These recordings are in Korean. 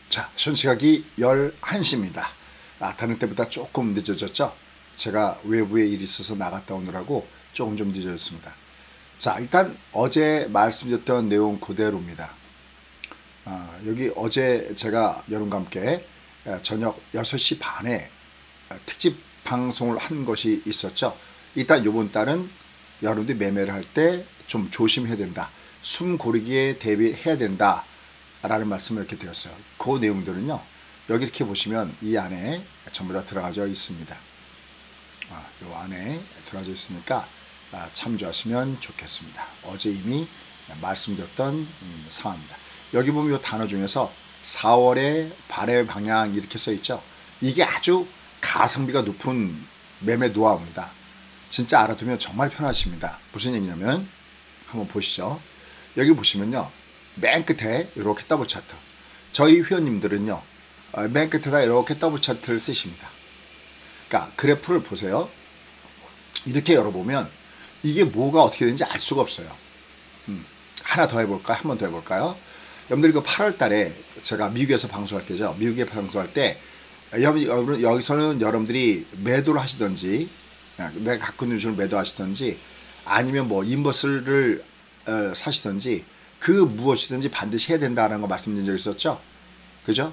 자, 현시각이 11시입니다. 다른 때보다 조금 늦어졌죠? 제가 외부에 일이 있어서 나갔다 오느라고 조금 좀 늦어졌습니다. 자, 일단 어제 말씀드렸던 내용 그대로입니다. 여기 어제 제가 여러분과 함께 저녁 6시 반에 특집 방송을 한 것이 있었죠. 일단 이번 달은 여러분들이 매매를 할 때 좀 조심해야 된다. 숨 고르기에 대비해야 된다. 라는 말씀을 이렇게 드렸어요. 그 내용들은요, 여기 이렇게 보시면 이 안에 전부 다 들어가져 있습니다. 이 안에 들어가져 있으니까 참조하시면 좋겠습니다. 어제 이미 말씀드렸던 상황입니다. 여기 보면 이 단어 중에서 4월의 발해 방향 이렇게 써 있죠. 이게 아주 가성비가 높은 매매 노하우입니다. 진짜 알아두면 정말 편하십니다. 무슨 얘기냐면 한번 보시죠. 여기 보시면요, 맨 끝에 이렇게 더블 차트. 저희 회원님들은요, 맨 끝에다 이렇게 더블 차트를 쓰십니다. 그러니까 그래프를 보세요. 이렇게 열어보면 이게 뭐가 어떻게 되는지 알 수가 없어요. 하나 더 해볼까요? 한 번 더 해볼까요? 여러분들 이거 8월 달에 제가 미국에서 방송할 때죠. 미국에 방송할 때 여기서는 여러분들이 매도를 하시든지, 내가 갖고 있는 주식을 매도하시든지, 아니면 뭐 인버스를 사시든지, 그 무엇이든지 반드시 해야 된다는 거 말씀드린 적 있었죠? 그죠?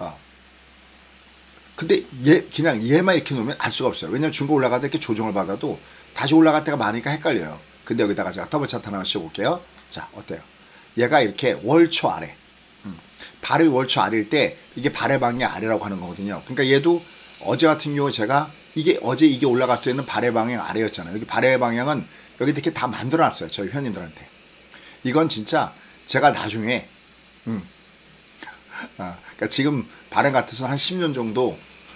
근데 그냥 얘만 이렇게 놓으면 알 수가 없어요. 왜냐면 중고 올라갈 때 이렇게 조정을 받아도 다시 올라갈 때가 많으니까 헷갈려요. 근데 여기다가 제가 더블 차트 하나 씌워볼게요. 자, 어때요? 얘가 이렇게 월초 아래. 발의 월초 아래일 때 이게 발의 방향 아래라고 하는 거거든요. 그러니까 얘도 어제 같은 경우 제가 어제 이게 올라갔을 때는 발의 방향 아래였잖아요. 여기 발의 방향은 여기 이렇게 다 만들어 놨어요. 저희 회원님들한테. 이건 진짜 제가 나중에 그러니까 지금 발행 같아서는 한 10년 정도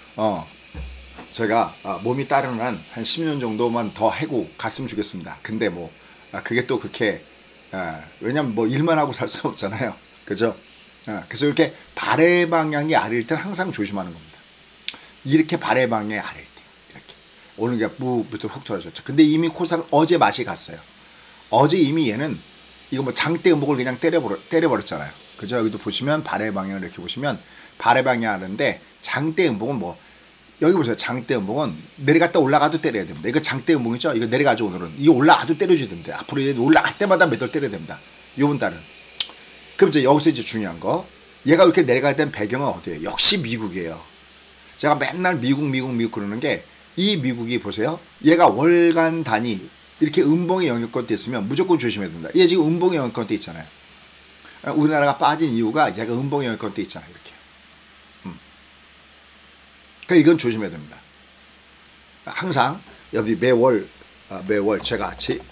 제가 몸이 따르는 한 10년 정도만 더 해고 갔으면 좋겠습니다. 근데 뭐 그게 또 그렇게 왜냐면 뭐 일만 하고 살 수 없잖아요. 그죠? 그래서 이렇게 발의 방향이 아래일 때는 항상 조심하는 겁니다. 이렇게 발의 방향이 아래일 때 이렇게 오늘 그냥 무부터 훅 떨어졌죠. 근데 이미 코스닥 어제 맛이 갔어요. 어제 이미 얘는 이거 뭐 장대 음봉을 그냥 때려버렸잖아요. 그죠? 여기도 보시면 발의 방향을 이렇게 보시면 발의 방향 하는데, 장대 음봉은 뭐 여기 보세요. 장대 음봉은 내려갔다 올라가도 때려야 됩니다. 이거 장대 음봉이죠? 이거 내려가죠. 오늘은 이거 올라가도 때려줘야 됩니다. 앞으로 올라갈 때마다 매도를 때려야 됩니다. 요번 달은. 그럼 이제 여기서 이제 중요한 거, 얘가 이렇게 내려갈 땐 배경은 어디예요? 역시 미국이에요. 제가 맨날 미국 그러는 게, 이 미국이 보세요. 얘가 월간 단위 이렇게 음봉의 영역권대 있으면 무조건 조심해야 된다. 얘 지금 음봉의 영역권대 있잖아요. 우리나라가 빠진 이유가 얘가 음봉의 영역권대 있잖아요. 이렇게. 그러니까 이건 조심해야 됩니다. 항상 여기 매월 제가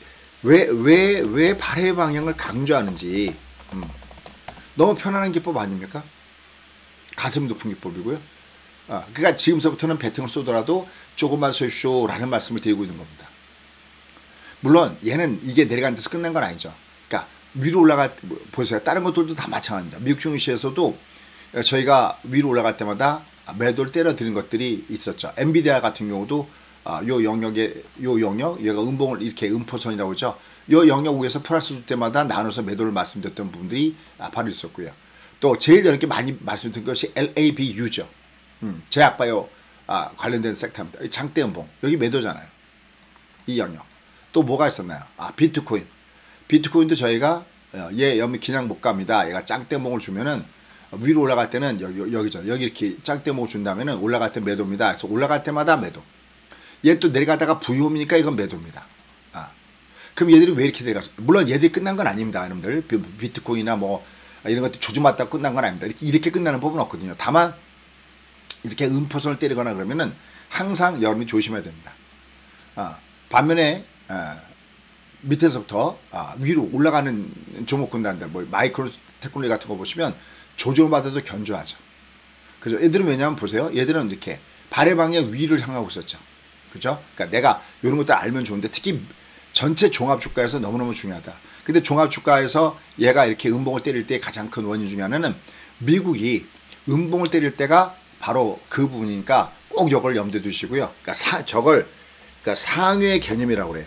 왜 발의 방향을 강조하는지, 너무 편안한 기법 아닙니까? 가슴 높은 기법이고요. 그러니까 지금서부터는 배팅을 쏘더라도 조금만 쏘십시오라는 말씀을 드리고 있는 겁니다. 물론 얘는 이게 내려가는 데서 끝난 건 아니죠. 그러니까 위로 보세요. 다른 것들도 다 마찬가지입니다. 미국 증시에서도 저희가 위로 올라갈 때마다 매도를 때려드린 것들이 있었죠. 엔비디아 같은 경우도 요 영역, 얘가 음봉을 이렇게 음포선이라고 하죠. 요 영역 위에서 플러스 줄 때마다 나눠서 매도를 말씀드렸던 부분들이 바로 있었고요. 또 제일 이렇게 많이 말씀드린 것이 LABU죠. 제약바이오 관련된 섹터입니다. 장대 음봉, 여기 매도잖아요. 이 영역. 또 뭐가 있었나요? 비트코인. 비트코인도 저희가 얘 그냥 못 갑니다. 얘가 짱대몽을 주면은 위로 올라갈 때는 여기죠. 여기 이렇게 짱대몽을 준다면은 올라갈 때 매도입니다. 그래서 올라갈 때마다 매도. 얘 또 내려가다가 부유홈이니까 이건 매도입니다. 그럼 얘들이 왜 이렇게 내려갔어? 물론 얘들이 끝난 건 아닙니다, 여러분들. 비트코인이나 뭐 이런 것들 조준받다가 끝난 건 아닙니다. 이렇게 끝나는 법은 없거든요. 다만 이렇게 음포선을 때리거나 그러면은 항상 여러분이 조심해야 됩니다. 반면에 밑에서부터 위로 올라가는 종목군단들, 뭐 마이크로 테크놀로지 같은 거 보시면 조정을 받아도 견조하죠. 그죠? 얘들은 왜냐하면 보세요. 얘들은 이렇게 발의 방향 위를 향하고 있었죠. 그죠? 그러니까 내가 이런 것들 알면 좋은데, 특히 전체 종합주가에서 너무너무 중요하다. 근데 종합주가에서 얘가 이렇게 음봉을 때릴 때 가장 큰 원인 중에 하나는 미국이 음봉을 때릴 때가 바로 그 부분이니까 꼭 이걸 염두에 두시고요. 그러니까 상위의 개념이라고 그래요.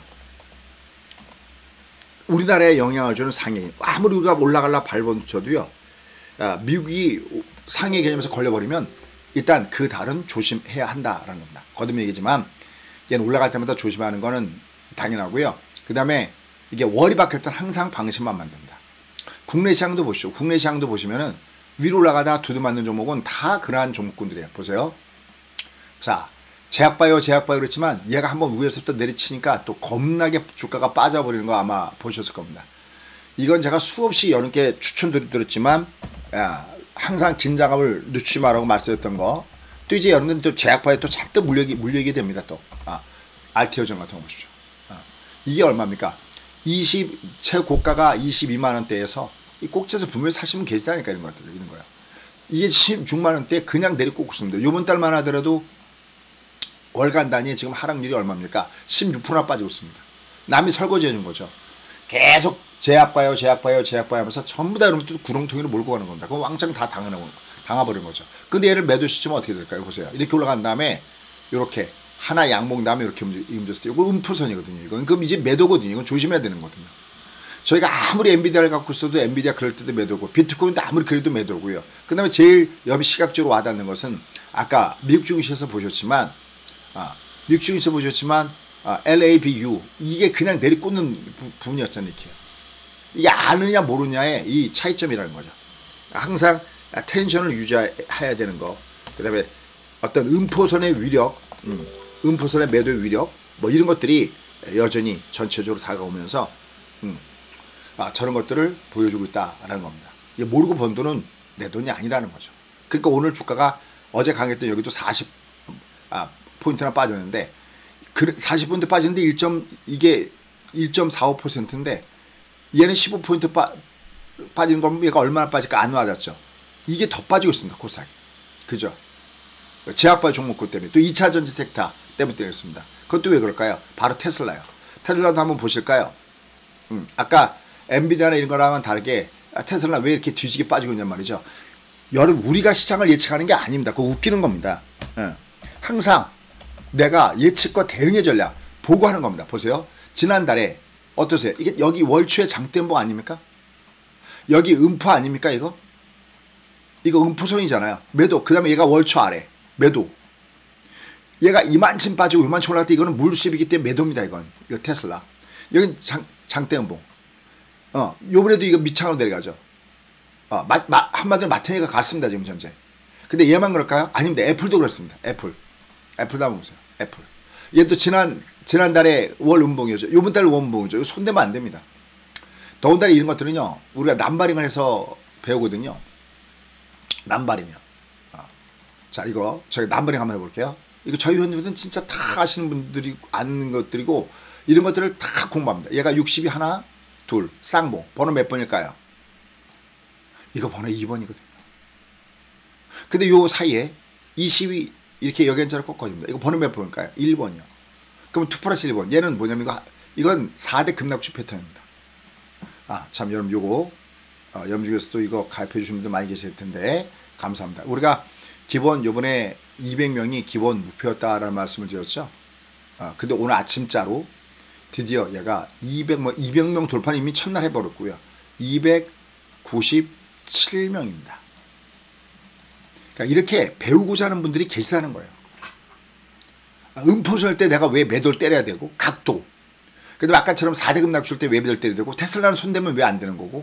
우리나라에 영향을 주는 상해. 아무리 우리가 올라가려 발버둥쳐도요, 미국이 상해 개념에서 걸려버리면 일단 그 달은 조심해야 한다라는 겁니다. 거듭 얘기지만 얘는 올라갈 때마다 조심하는 거는 당연하고요. 그 다음에 이게 월이 바뀔 땐 항상 방심만 만든다. 국내 시장도 보시죠. 국내 시장도 보시면은 위로 올라가다가 두드 맞는 종목은 다 그러한 종목군들이에요. 보세요. 자, 제약바이오 그렇지만 얘가 한번 위에서부터 내리치니까 또 겁나게 주가가 빠져버리는 거 아마 보셨을 겁니다. 이건 제가 수없이 여러분께 추천드렸지만 항상 긴장감을 늦추지 말라고 말씀드렸던 거. 또 이제 여러분들 또 제약바이오 또 잔뜩 물리게 됩니다. 또 RTO전 같은 거 보십시오. 이게 얼마입니까? 최고가가 22만 원대에서 이 꼭지에서 분명히 사시면 계시다니까 이런 것들 이런 거요. 이게 16만 원대 그냥 내리꽂고 있습니다. 요번 달만 하더라도 월간 단위에 지금 하락률이 얼마입니까? 16%나 빠지고 있습니다. 남이 설거지 해준 거죠. 계속 제약바이오 하면서 전부 다 여러분들 구렁텅이로 몰고 가는 겁니다. 그거 왕창 다 당해버린 거죠. 근데 얘를 매도 시점은 어떻게 될까요? 보세요. 이렇게 올라간 다음에 이렇게 하나 양봉 다음에 이렇게 움직였어요. 이거 음포선이거든요. 이건 그럼 이제 매도거든요. 이건 조심해야 되는 거거든요. 저희가 아무리 엔비디아를 갖고 있어도 엔비디아 그럴 때도 매도고 비트코인도 아무리 그래도 매도고요. 그 다음에 제일 시각적으로 와닿는 것은 아까 미국 증시에서 보셨지만 LABU 이게 그냥 내리꽂는 부분이었잖아요. 이렇게. 이게 아느냐 모르냐의 이 차이점이라는 거죠. 항상 텐션을 유지해야 되는 거. 그 다음에 어떤 음포선의 위력, 음포선의 매도의 위력 뭐 이런 것들이 여전히 전체적으로 다가오면서 저런 것들을 보여주고 있다라는 겁니다. 이게 모르고 번 돈은 내 돈이 아니라는 거죠. 그러니까 오늘 주가가 어제 강했던 여기도 40포인트나 빠졌는데 40포인트 빠지는데 이게 1.45%인데 얘는 15포인트 빠지는 거면 얘가 얼마나 빠질까 안 와닿죠. 이게 더 빠지고 있습니다. 코스닥이. 그죠? 제약바이오 종목군 때문에 또 2차 전지 섹터 때문에 그렇습니다. 그것도 왜 그럴까요? 바로 테슬라요. 테슬라도 한번 보실까요? 아까 엔비디아나 이런 거랑은 다르게 테슬라 왜 이렇게 뒤지게 빠지고 있냔 말이죠. 여러분 우리가 시장을 예측하는 게 아닙니다. 그거 웃기는 겁니다. 항상 내가 예측과 대응의 전략 보고 하는 겁니다. 보세요. 지난달에 어떠세요? 이게 여기 월초의 장대음봉 아닙니까? 여기 음포 아닙니까 이거? 이거 음포선이잖아요. 매도. 그 다음에 얘가 월초 아래. 매도. 얘가 이만큼 빠지고 이만큼 올라갈 때 이거는 물수입이기 때문에 매도입니다. 이거 테슬라. 여긴 장대음봉. 요번에도 이거 밑창으로 내려가죠. 한마디로 마트니가 갔습니다. 지금 현재. 근데 얘만 그럴까요? 아닙니다. 애플도 그렇습니다. 애플도 한번 보세요. 애플. 얘도 지난달에 월 음봉이었죠. 요번 달 원봉이죠. 이거 손대면 안 됩니다. 더군다나 이런 것들은요. 우리가 남바링을 해서 배우거든요. 남바링이요. 자, 이거 저희 남바링 한번 해볼게요. 이거 저희 회원님들은 진짜 다 아시는 분들이 아는 것들이고 이런 것들을 다 공부합니다. 얘가 60이 하나, 둘, 쌍봉. 번호 몇 번일까요? 이거 번호 2번이거든요. 근데 요 사이에 20이 이렇게 여견자를 꺾어줍니다. 이거 번호 몇 번일까요? 1번이요. 그럼 2 플러스 1번. 얘는 뭐냐면 이건 4대 급락주 패턴입니다. 참 여러분 요거 여러분 중에서도 이거 가입해 주신 분들 많이 계실 텐데 감사합니다. 우리가 기본 요번에 200명이 기본 목표였다라는 말씀을 드렸죠. 근데 오늘 아침자로 드디어 얘가 200명 돌파는 이미 첫날 해버렸고요. 297명입니다. 그러니까 이렇게 배우고자 하는 분들이 계시다는 거예요. 음포설 때 내가 왜 매도를 때려야 되고 각도. 근데 아까처럼 4대 급락줄 때 왜 매도를 때려야 되고 테슬라는 손대면 왜 안 되는 거고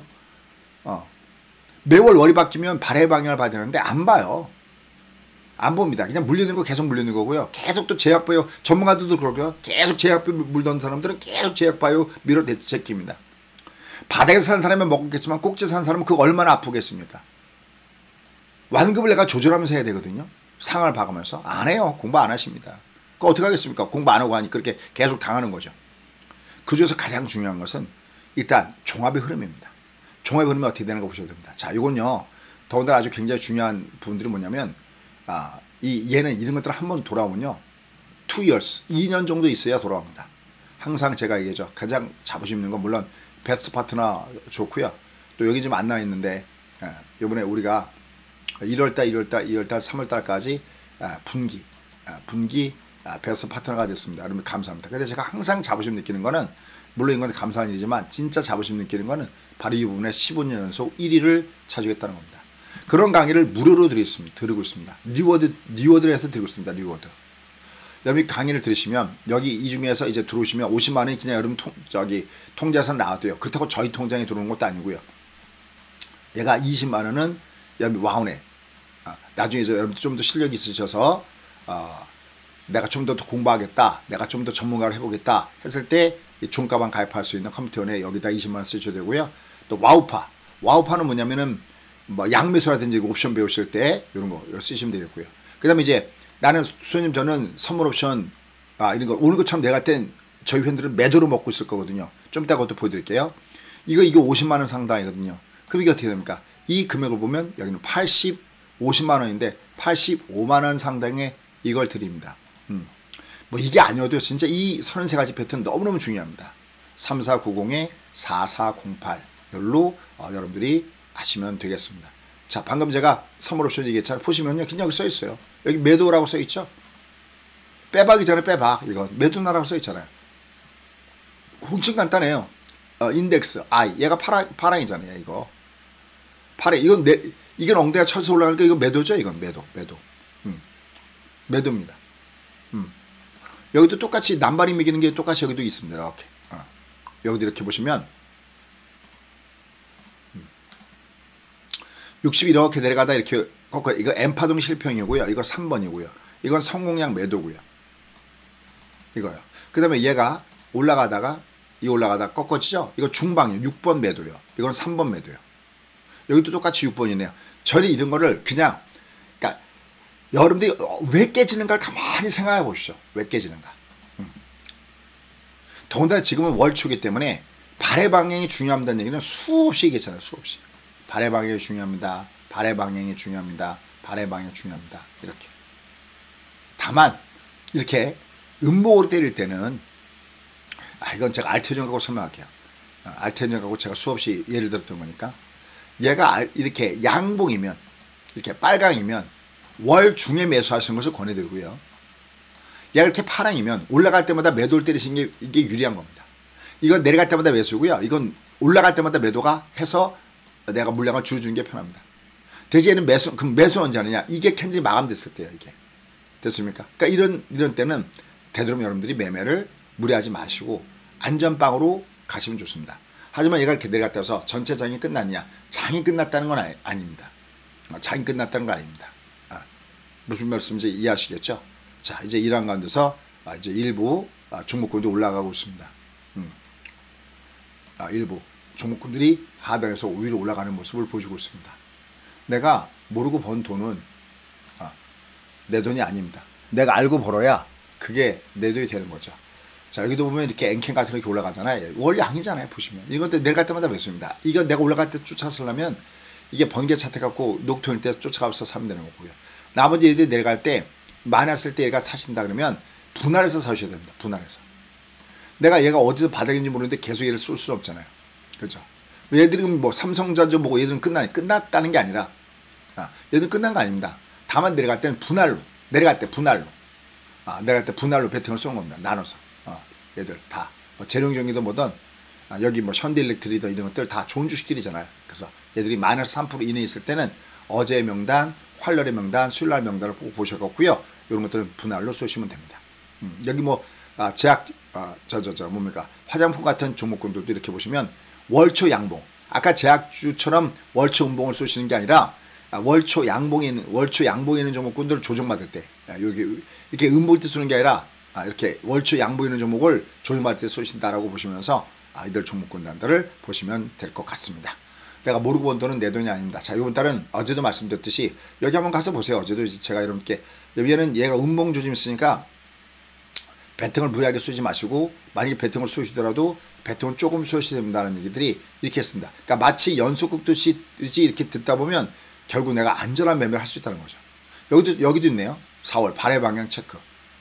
매월 월이 바뀌면 발해 방향을 봐야 되는데 안 봐요. 안 봅니다. 그냥 물리는 거 계속 물리는 거고요. 계속 또 제약바이오 전문가들도 그러고요. 계속 제약바이오 물던 사람들은 계속 제약바이오 밀어 제낍니다. 바닥에서 산 사람은 먹겠지만 꼭지에서 산 사람은 그거 얼마나 아프겠습니까? 완급을 내가 조절하면서 해야 되거든요. 상황을 봐가면서. 안 해요. 공부 안 하십니다. 그거 어떻게 하겠습니까? 공부 안 하고 하니 그렇게 계속 당하는 거죠. 그 중에서 가장 중요한 것은 일단 종합의 흐름입니다. 종합의 흐름이 어떻게 되는 거 보셔야 됩니다. 자, 이건요. 더군다나 아주 굉장히 중요한 부분들이 뭐냐면 얘는 이런 것들 한번 돌아오면요. 2 years, 2년 정도 있어야 돌아옵니다. 항상 제가 얘기하죠. 가장 자부심 있는 건 물론 베스트 파트너 좋고요. 또 여기 지금 안 나와 있는데 이번에 우리가 1월달, 3월달까지 분기 베스트 파트너가 됐습니다. 여러분 감사합니다. 근데 제가 항상 자부심 느끼는 거는 물론 이건 감사한 일이지만 진짜 자부심 느끼는 거는 바로 이 부분에 15년 연속 1위를 차지했다는 겁니다. 그런 강의를 무료로 드리고 있습니다. 리워드를 해서 드리고 있습니다. 리워드. 여러분이 강의를 들으시면 여기 이 중에서 이제 들어오시면 50만 원이 그냥 여러분 통장에서 나와도요. 그렇다고 저희 통장에 들어오는 것도 아니고요. 얘가 20만 원은 여러분 와운에 나중에 이제 여러분들 좀 더 실력이 있으셔서 내가 좀 더 공부하겠다, 내가 좀 더 전문가를 해보겠다 했을 때 종가방 가입할 수 있는 컴퓨터원에 여기다 20만 원 쓰셔도 되고요. 또 와우파는 뭐냐면은 뭐 양매수라든지 옵션 배우실 때 이런 거 쓰시면 되겠고요. 그 다음에 이제 나는 수님 저는 선물 옵션 이런 거 오는 것처럼 내가 할 땐 저희 회원들은 매도로 먹고 있을 거거든요. 좀 이따 그것도 보여드릴게요. 이게 50만 원 상당이거든요. 그럼 이게 어떻게 됩니까? 이 금액을 보면 여기는 50만 원인데 85만 원 상당의 이걸 드립니다. 뭐 이게 아니어도 진짜 이 33가지 패턴 너무너무 중요합니다. 3490-4408 열로 여러분들이 하시면 되겠습니다. 자, 방금 제가 선물 옵션 얘기했잖아요. 보시면요. 그냥 여기 써 있어요. 여기 매도라고 써 있죠. 빼박이 전에 빼박. 이건 매도나라고 써 있잖아요. 엄청 간단해요. 인덱스 I 얘가 파랑이잖아요. 이거 파랑 이건 엉덩이가 쳐서 올라가니까 이거 매도죠. 이건 매도. 매도입니다. 여기도 똑같이 남발이 매기는 게 똑같이 여기도 있습니다. 이렇게 여기도 이렇게 보시면 60 이렇게 내려가다 이렇게 꺾어. 이거 M파동 실평이고요. 이거 3번이고요. 이건 성공량 매도고요. 이거요. 그 다음에 얘가 올라가다가 꺾어지죠. 이거 중방이에요. 6번 매도요. 이건 3번 매도요. 여기도 똑같이 6번이네요. 저는 이런 거를 그냥 그러니까 여러분들이 왜 깨지는가를 가만히 생각해 보십시오. 왜 깨지는가. 더군다나 지금은 월초기 때문에 발의 방향이 중요하다는 얘기는 수없이 얘기했잖아요. 수없이. 발의 방향이 중요합니다. 발의 방향이 중요합니다. 발의 방향이 중요합니다. 이렇게. 다만 이렇게 음목으로 때릴 때는 이건 제가 알테전 갖고 설명할게요. 알테전 갖고 제가 수없이 예를 들었던 거니까 얘가 이렇게 양봉이면 이렇게 빨강이면 월 중에 매수하시는 것을 권해드리고요. 얘가 이렇게 파랑이면 올라갈 때마다 매도를 때리시는 게 이게 유리한 겁니다. 이건 내려갈 때마다 매수고요. 이건 올라갈 때마다 매도가 해서 내가 물량을 줄여주는 게 편합니다. 대신에는 그럼 매수 언제 하느냐? 이게 캔들이 마감됐을 때요. 이게 됐습니까? 그러니까 이런 때는 되도록 여러분들이 매매를 무리하지 마시고 안전빵으로 가시면 좋습니다. 하지만 얘가 이렇게 내려갔다 해서 전체 장이 끝났냐? 장이 끝났다는 건 아닙니다. 장이 끝났다는 건 아닙니다. 무슨 말씀인지 이해하시겠죠? 자, 이제 이러한 가운데서 이제 일부 종목군도 올라가고 있습니다. 일부 종목군들이 하단에서 위로 올라가는 모습을 보여주고 있습니다. 내가 모르고 번 돈은 내 돈이 아닙니다. 내가 알고 벌어야 그게 내 돈이 되는 거죠. 자, 여기도 보면 이렇게 앵캔 같은 거 이렇게 올라가잖아요. 원래 양이잖아요. 보시면 이것도 내려갈 때마다 매수입니다. 이거 내가 올라갈 때 쫓아서려면 이게 번개 차트 갖고 녹톤일 때 쫓아가서 사면 되는 거고요. 나머지 얘들이 내려갈 때 많았을 때 얘가 사신다 그러면 분할해서 사셔야 됩니다. 분할해서. 내가 얘가 어디서 바닥인지 모르는데 계속 얘를 쏠 수 없잖아요. 그죠? 얘들이 뭐 삼성전자 보고 얘들은 끝났다는 게 아니라 얘들은 끝난 거 아닙니다. 다만 내려갈 때는 분할로 내려갈 때 분할로 배팅을 쏘는 겁니다. 나눠서 얘들 다 뭐 재룡전기도 뭐든 여기 뭐 현대일렉트리든 이런 것들 다 좋은 주식들이잖아요. 그래서 얘들이 마이너스 3% 이내에 있을 때는 어제의 명단, 활렬의 명단, 수요일날 명단을 꼭 보셔갖고요. 이런 것들은 분할로 쏘시면 됩니다. 여기 뭐 제약 뭡니까 화장품 같은 종목군들도 이렇게 보시면 월초 양봉. 아까 제약주처럼 월초 음봉을 쏘시는 게 아니라 월초 양봉에 있는 종목군들을 조정받을 때 여기 이렇게 음봉 때 쏘는 게 아니라 이렇게 월초 양봉에 있는 종목을 조정받을 때 쏘신다라고 보시면서 이들 종목군단들을 보시면 될 것 같습니다. 내가 모르고 본 돈은 내 돈이 아닙니다. 자, 이번 달은 어제도 말씀드렸듯이 여기 한번 가서 보세요. 어제도 제가 이렇게 여기에는 얘가 음봉 조짐이 있으니까 배팅을 무리하게 쏘지 마시고 만약에 배팅을 쏘시더라도 배팅은 조금 쏘셔야 된다는 얘기들이 이렇게 했습니다. 그러니까 마치 연속극 듯이 이렇게 듣다 보면 결국 내가 안전한 매매를 할 수 있다는 거죠. 여기도 있네요. 4월 발의 방향 체크.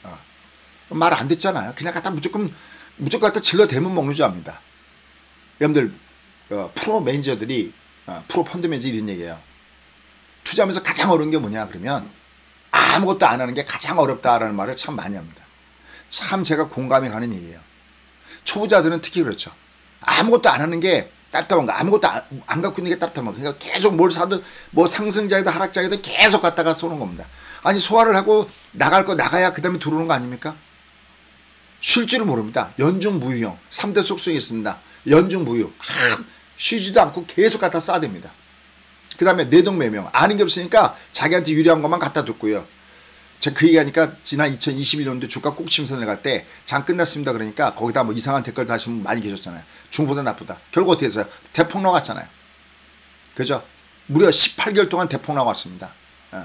말 안 듣잖아요. 그냥 갖다 무조건 갖다 질러대면 먹는 줄 압니다. 여러분들 프로 매니저들이 프로 펀드 매니저 이런 얘기예요. 투자하면서 가장 어려운 게 뭐냐 그러면 아무것도 안 하는 게 가장 어렵다라는 말을 참 많이 합니다. 참 제가 공감이 가는 얘기예요. 초보자들은 특히 그렇죠. 아무것도 안 하는 게 따뜻한 거 아무것도 안 갖고 있는 게 따뜻한 거. 그러니까 계속 뭘 사도 뭐 상승장이든 하락장이든 계속 갖다가 쏘는 겁니다. 아니 소화를 하고 나갈 거 나가야 그 다음에 들어오는 거 아닙니까? 쉴 줄을 모릅니다. 연중무휴형 3대 속성이 있습니다. 연중무휴 쉬지도 않고 계속 갖다 쏴댑니다. 그 다음에 내동매명 아는 게 없으니까 자기한테 유리한 것만 갖다 뒀고요. 제가 그 얘기하니까 지난 2021년도에 주가 꼭침선을 갈 때 장 끝났습니다. 그러니까 거기다 뭐 이상한 댓글 다시는 분 많이 계셨잖아요. 중보다 나쁘다. 결국 어떻게 했어요? 대폭 나갔잖아요. 그죠? 무려 18개월 동안 대폭 나왔습니다.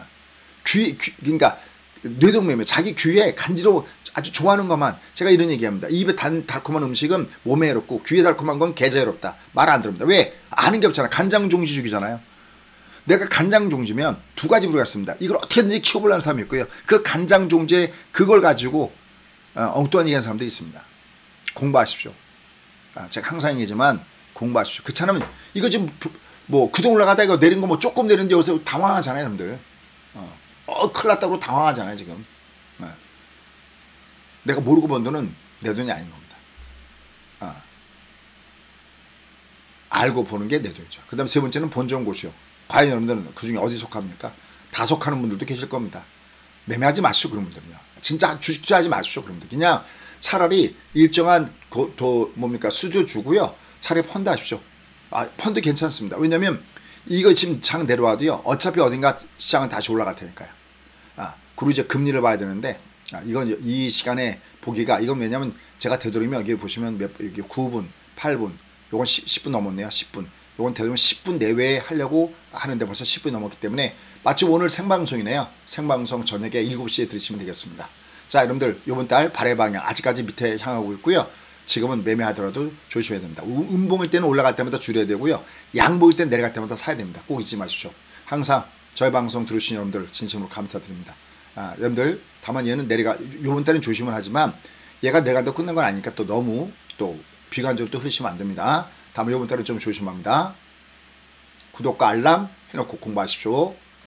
그러니까 뇌동매매 자기 귀에 간지러워 아주 좋아하는 것만 제가 이런 얘기합니다. 입에 달콤한 음식은 몸에 해롭고 귀에 달콤한 건 개자 해롭다. 말 안 들읍니다. 왜? 아는 게 없잖아. 간장종지죽이잖아요. 내가 간장종지면 두 가지 부류가 있습니다. 이걸 어떻게든지 키워보려는 사람이 있고요. 그 간장종지에 그걸 가지고 엉뚱한 얘기하는 사람들이 있습니다. 공부하십시오. 제가 항상 얘기하지만 공부하십시오. 그렇잖아요. 이거 지금 뭐 구동 올라가다 이거 내린 거 뭐 조금 내리는데 여기서 당황하잖아요. 여러분들. 큰일 났다고 당황하잖아요. 지금. 내가 모르고 번 돈은 내 돈이 아닌 겁니다. 알고 보는 게 내 돈이죠. 그 다음 세 번째는 본전 고시요. 과연 여러분들은 그 중에 어디 속합니까? 다 속하는 분들도 계실 겁니다. 매매하지 마시오. 그런 분들은요. 진짜 주식 투자하지 마십시오. 그런 분들. 그냥 차라리 일정한 뭡니까 수주 주고요. 차라리 펀드 하십시오. 펀드 괜찮습니다. 왜냐면 이거 지금 장 내려와도요. 어차피 어딘가 시장은 다시 올라갈 테니까요. 그리고 이제 금리를 봐야 되는데 이건 이 시간에 보기가 이건 왜냐면 제가 되도록이면 여기 보시면 여기 9분, 8분, 요건 10분 넘었네요. 10분. 요건 되도록이면 10분 내외에 하려고 하는데 벌써 10분이 넘었기 때문에 마침 오늘 생방송이네요. 생방송 저녁에 7시에 들으시면 되겠습니다. 자, 여러분들 요번 달 발의 방향 아직까지 밑에 향하고 있고요. 지금은 매매하더라도 조심해야 됩니다. 음봉일 때는 올라갈 때마다 줄여야 되고요. 양봉일 때는 내려갈 때마다 사야 됩니다. 꼭 잊지 마십시오. 항상 저희 방송 들으신 여러분들 진심으로 감사드립니다. 여러분들 다만 얘는 요번 달은 조심을 하지만 얘가 내려간다고 끝난 건 아니니까 또 너무 또 비관적으로 또 흐르시면 안 됩니다. 다만 요번 달은 좀 조심합니다. 구독과 알람 해놓고 공부하십시오.